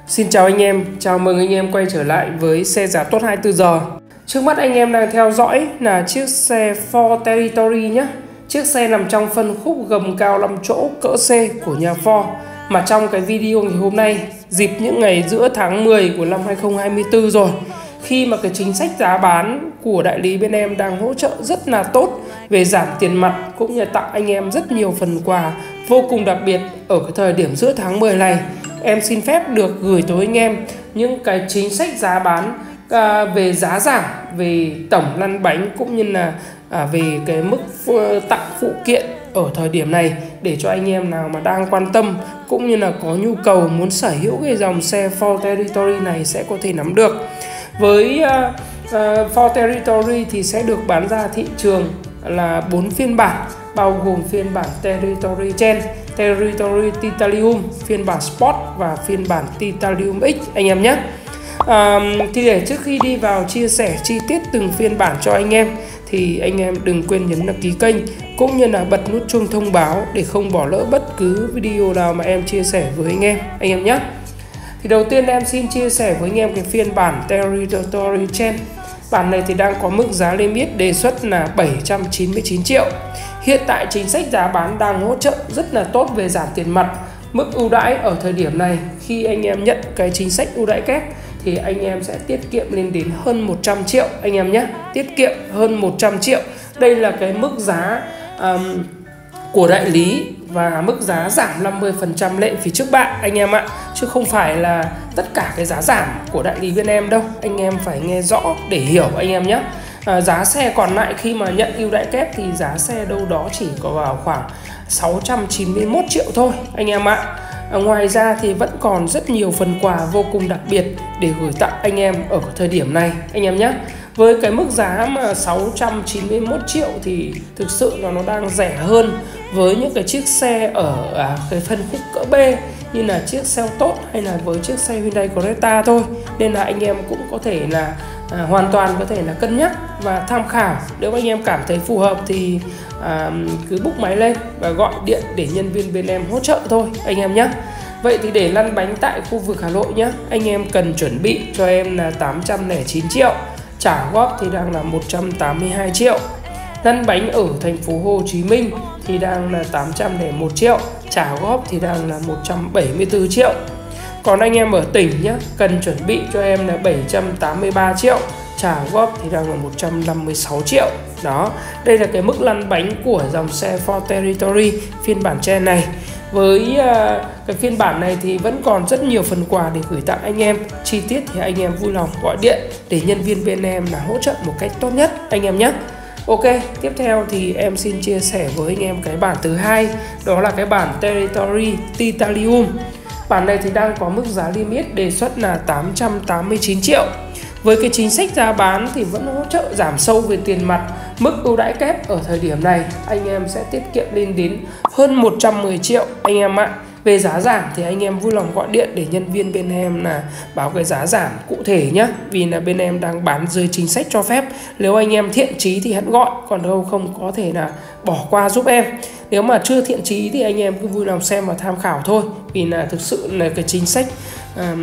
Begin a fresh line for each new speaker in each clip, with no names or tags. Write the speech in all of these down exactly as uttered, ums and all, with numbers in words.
Xin chào anh em, chào mừng anh em quay trở lại với xe giá tốt hai mươi tư giờ. Trước mắt anh em đang theo dõi là chiếc xe Ford Territory nhé. Chiếc xe nằm trong phân khúc gầm cao năm chỗ cỡ C của nhà Ford. Mà trong cái video ngày hôm nay, dịp những ngày giữa tháng mười của năm hai không hai tư rồi, khi mà cái chính sách giá bán của đại lý bên em đang hỗ trợ rất là tốt về giảm tiền mặt cũng như tặng anh em rất nhiều phần quà vô cùng đặc biệt ở cái thời điểm giữa tháng mười này, em xin phép được gửi tới anh em những cái chính sách giá bán à, về giá giảm, về tổng lăn bánh cũng như là à, về cái mức tặng phụ kiện ở thời điểm này, để cho anh em nào mà đang quan tâm cũng như là có nhu cầu muốn sở hữu cái dòng xe Ford Territory này sẽ có thể nắm được. Với uh, uh, Ford Territory thì sẽ được bán ra thị trường là bốn phiên bản, bao gồm phiên bản Territory Gen, Territory Titanium, phiên bản Sport và phiên bản Titanium X anh em nhé. À, thì để trước khi đi vào chia sẻ chi tiết từng phiên bản cho anh em thì anh em đừng quên nhấn đăng ký kênh cũng như là bật nút chuông thông báo để không bỏ lỡ bất cứ video nào mà em chia sẻ với anh em anh em nhé. Thì đầu tiên em xin chia sẻ với anh em cái phiên bản Territory Gen. Bản này thì đang có mức giá niêm yết đề xuất là bảy trăm chín mươi chín triệu. Hiện tại chính sách giá bán đang hỗ trợ rất là tốt về giảm tiền mặt. Mức ưu đãi ở thời điểm này khi anh em nhận cái chính sách ưu đãi kép thì anh em sẽ tiết kiệm lên đến hơn một trăm triệu anh em nhé. Tiết kiệm hơn một trăm triệu. Đây là cái mức giá um, của đại lý và mức giá giảm năm mươi phần trăm lệ phí trước bạ anh em ạ, chứ không phải là tất cả cái giá giảm của đại lý bên em đâu. Anh em phải nghe rõ để hiểu anh em nhé. À, giá xe còn lại khi mà nhận ưu đãi kép thì giá xe đâu đó chỉ có vào khoảng sáu trăm chín mươi mốt triệu thôi anh em ạ. À, ngoài ra thì vẫn còn rất nhiều phần quà vô cùng đặc biệt để gửi tặng anh em ở thời điểm này anh em nhé. Với cái mức giá mà sáu trăm chín mươi mốt triệu thì thực sự là nó đang rẻ hơn với những cái chiếc xe ở à, cái phân khúc cỡ B như là chiếc Seltos hay là với chiếc xe Hyundai Creta thôi. Nên là anh em cũng có thể là à, hoàn toàn có thể là cân nhắc và tham khảo. Nếu anh em cảm thấy phù hợp thì à, cứ book máy lên và gọi điện để nhân viên bên em hỗ trợ thôi anh em nhé. Vậy thì để lăn bánh tại khu vực Hà Nội nhé, anh em cần chuẩn bị cho em là tám trăm lẻ chín triệu. Trả góp thì đang là một trăm tám mươi hai triệu. Lăn bánh ở thành phố Hồ Chí Minh thì đang là tám trăm lẻ một triệu. Trả góp thì đang là một trăm bảy mươi tư triệu. Còn anh em ở tỉnh nhé, cần chuẩn bị cho em là bảy trăm tám mươi ba triệu. Trả góp thì đang là một trăm năm mươi sáu triệu. Đó, đây là cái mức lăn bánh của dòng xe Ford Territory phiên bản Gen này. Với uh, cái phiên bản này thì vẫn còn rất nhiều phần quà để gửi tặng anh em. Chi tiết thì anh em vui lòng gọi điện để nhân viên bên em là hỗ trợ một cách tốt nhất anh em nhé. Ok, tiếp theo thì em xin chia sẻ với anh em cái bản thứ hai, đó là cái bản Territory Titanium. Bản này thì đang có mức giá niêm yết đề xuất là tám trăm tám mươi chín triệu. Với cái chính sách giá bán thì vẫn hỗ trợ giảm sâu về tiền mặt. Mức ưu đãi kép ở thời điểm này anh em sẽ tiết kiệm lên đến hơn một trăm mười triệu anh em ạ. Về giá giảm thì anh em vui lòng gọi điện để nhân viên bên em là báo cái giá giảm cụ thể nhé. Vì là bên em đang bán dưới chính sách cho phép. Nếu anh em thiện chí thì hãy gọi, còn đâu không có thể là bỏ qua giúp em. Nếu mà chưa thiện chí thì anh em cứ vui lòng xem và tham khảo thôi. Vì là thực sự là cái chính sách À,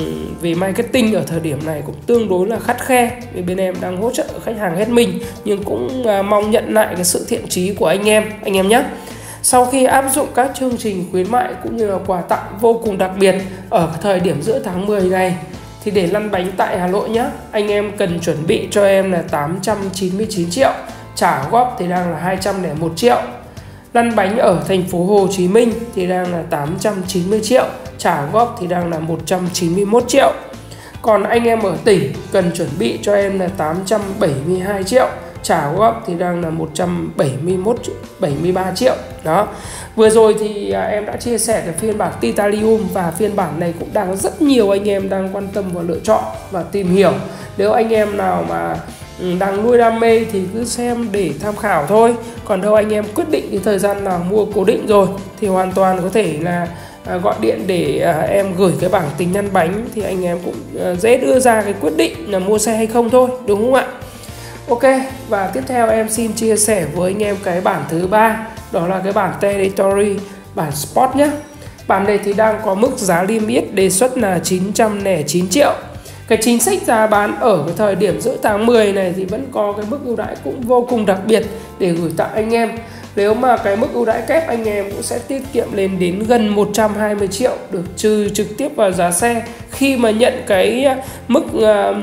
về marketing ở thời điểm này cũng tương đối là khắt khe, vì bên em đang hỗ trợ khách hàng hết mình, nhưng cũng à, mong nhận lại cái sự thiện chí của anh em anh em nhé. Sau khi áp dụng các chương trình khuyến mại cũng như là quà tặng vô cùng đặc biệt ở thời điểm giữa tháng mười này thì để lăn bánh tại Hà Nội nhé, anh em cần chuẩn bị cho em là tám trăm chín mươi chín triệu. Trả góp thì đang là hai trăm lẻ một triệu. Lăn bánh ở thành phố Hồ Chí Minh thì đang là tám trăm chín mươi triệu. Trả góp thì đang là một trăm chín mươi mốt triệu. Còn anh em ở tỉnh cần chuẩn bị cho em là tám trăm bảy mươi hai triệu. Trả góp thì đang là một trăm bảy mươi mốt, bảy mươi ba triệu. Đó. Vừa rồi thì em đã chia sẻ cái phiên bản Titanium, và phiên bản này cũng đang rất nhiều anh em đang quan tâm và lựa chọn và tìm hiểu. Nếu anh em nào mà đang nuôi đam mê thì cứ xem để tham khảo thôi. Còn đâu anh em quyết định cái thời gian nào mua cố định rồi thì hoàn toàn có thể là à, gọi điện để à, em gửi cái bảng tính lăn bánh, thì anh em cũng à, dễ đưa ra cái quyết định là mua xe hay không thôi, đúng không ạ? Ok, và tiếp theo em xin chia sẻ với anh em cái bản thứ ba, đó là cái bản Territory bản Sport nhé. Bản này thì đang có mức giá niêm yết đề xuất là chín trăm lẻ chín triệu. Cái chính sách giá bán ở cái thời điểm giữa tháng mười này thì vẫn có cái mức ưu đãi cũng vô cùng đặc biệt để gửi tặng anh em. Nếu mà cái mức ưu đãi kép anh em cũng sẽ tiết kiệm lên đến gần một trăm hai mươi triệu, được trừ trực tiếp vào giá xe khi mà nhận cái mức uh,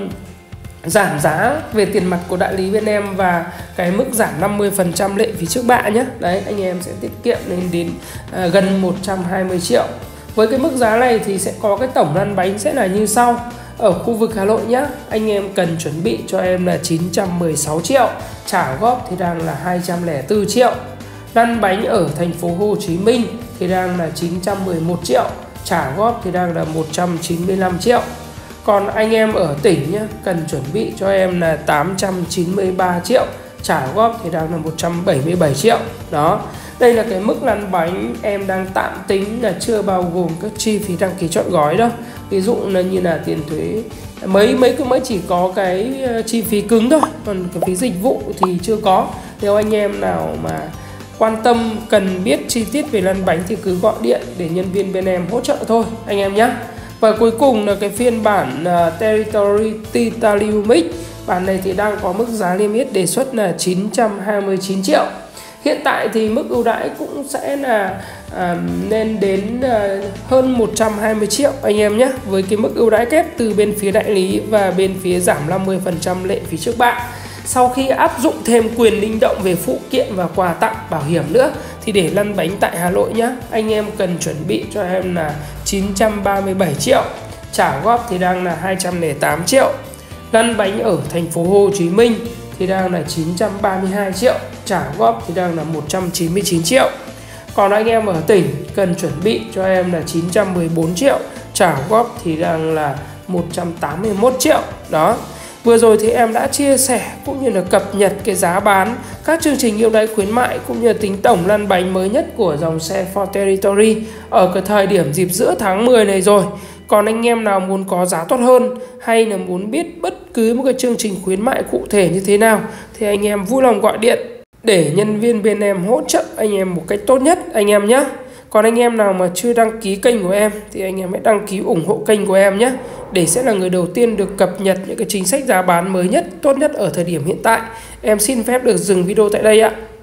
giảm giá về tiền mặt của đại lý bên em và cái mức giảm năm mươi phần trăm lệ phí trước bạ nhé. Đấy, anh em sẽ tiết kiệm lên đến uh, gần một trăm hai mươi triệu. Với cái mức giá này thì sẽ có cái tổng lăn bánh sẽ là như sau. Ở khu vực Hà Nội nhé, anh em cần chuẩn bị cho em là chín trăm mười sáu triệu, trả góp thì đang là hai trăm lẻ bốn triệu. Lăn bánh ở thành phố Hồ Chí Minh thì đang là chín trăm mười một triệu, trả góp thì đang là một trăm chín mươi lăm triệu. Còn anh em ở tỉnh nhé, cần chuẩn bị cho em là tám trăm chín mươi ba triệu, trả góp thì đang là một trăm bảy mươi bảy triệu. Đó, đây là cái mức lăn bánh em đang tạm tính là chưa bao gồm các chi phí đăng ký chọn gói đâu. Ví dụ là như là tiền thuế, mấy mấy cứ mới chỉ có cái chi phí cứng thôi, còn cái phí dịch vụ thì chưa có. Nếu anh em nào mà quan tâm cần biết chi tiết về lăn bánh thì cứ gọi điện để nhân viên bên em hỗ trợ thôi anh em nhé. Và cuối cùng là cái phiên bản uh, Territory Titanium Mix. Bản này thì đang có mức giá niêm yết đề xuất là chín trăm hai mươi chín triệu. Hiện tại thì mức ưu đãi cũng sẽ là à, lên đến à, hơn một trăm hai mươi triệu anh em nhé. Với cái mức ưu đãi kép từ bên phía đại lý và bên phía giảm năm mươi phần trăm lệ phí trước bạ. Sau khi áp dụng thêm quyền linh động về phụ kiện và quà tặng bảo hiểm nữa thì để lăn bánh tại Hà Nội nhé, anh em cần chuẩn bị cho em là chín trăm ba mươi bảy triệu, trả góp thì đang là hai trăm lẻ tám triệu. Lăn bánh ở thành phố Hồ Chí Minh thì đang là chín trăm ba mươi hai triệu, trả góp thì đang là một trăm chín mươi chín triệu. Còn anh em ở tỉnh cần chuẩn bị cho em là chín trăm mười bốn triệu, trả góp thì đang là một trăm tám mươi mốt triệu. Đó, vừa rồi thì em đã chia sẻ cũng như là cập nhật cái giá bán, các chương trình ưu đãi khuyến mại cũng như là tính tổng lăn bánh mới nhất của dòng xe Ford Territory ở cái thời điểm dịp giữa tháng mười này rồi. Còn anh em nào muốn có giá tốt hơn hay là muốn biết bất cứ một cái chương trình khuyến mại cụ thể như thế nào thì anh em vui lòng gọi điện để nhân viên bên em hỗ trợ anh em một cách tốt nhất anh em nhé. Còn anh em nào mà chưa đăng ký kênh của em thì anh em hãy đăng ký ủng hộ kênh của em nhé, để sẽ là người đầu tiên được cập nhật những cái chính sách giá bán mới nhất, tốt nhất ở thời điểm hiện tại. Em xin phép được dừng video tại đây ạ.